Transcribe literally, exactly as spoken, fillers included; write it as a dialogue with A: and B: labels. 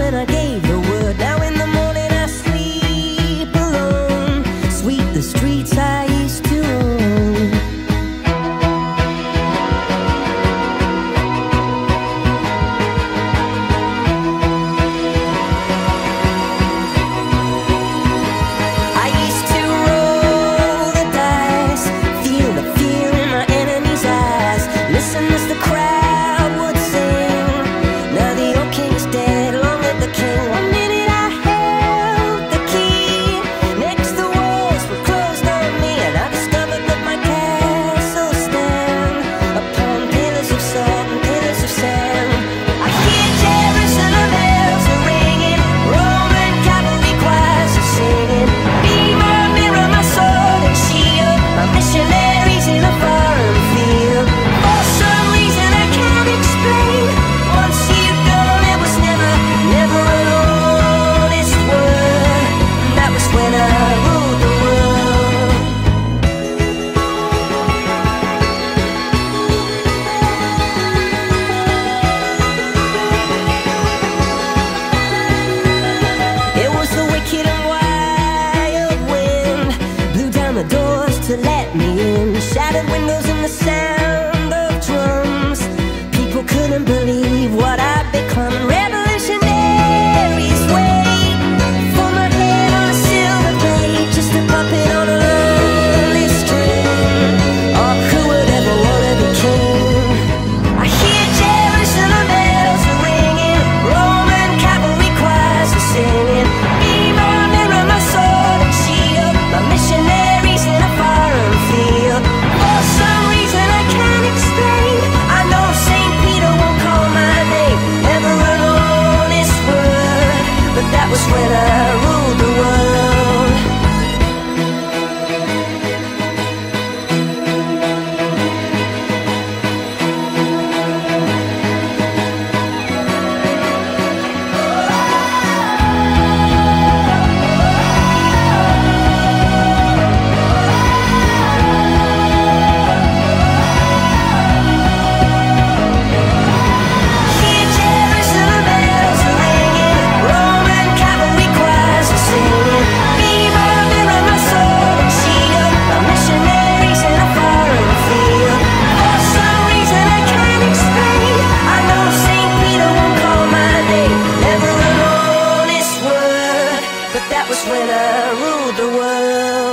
A: when I gave the word. Now in the morning I sleep alone, sweep the streets I used to own. I used to roll the dice, feel the fear in my enemy's eyes, listen as the crowd would sing. Now the old king's dead, long live the king. One minute I held the key, next the walls were closed on me, and I discovered that my castle stand upon pillars of salt and pillars of sand. I hear Jerusalem bells are ringing, Roman cavalry choirs are singing. Be my mirror, my sword and shield, my missionaries in a foreign field. For some reason I can't explain, once you've gone it was never, never an honest word. That was when I ruled the world. It was the wicked and wild wind, blew down the doors to let me in, shattered windows and the sound of drums. People couldn't believe what I'd become. Revolutionaries wait for my head on a silver plate, just a puppet on a lonely string. Oh, who would ever wanna be king? I hear Jerusalem bells are ringing, Roman cavalry choirs are singing. Be my mirror, my sword and shield, my missionaries in a foreign field. For some reason I can't explain, I know Saint Peter won't call my name, never an honest word. But that was when I ruled the world. Hear Jerusalem bells are ringing, Roman cavalry choirs are singing. Be my mirror, my sword and shield, my missionaries in a foreign field. For some reason I can't explain, I know Saint Peter won't call my name, never an honest word. But that was when I ruled the world.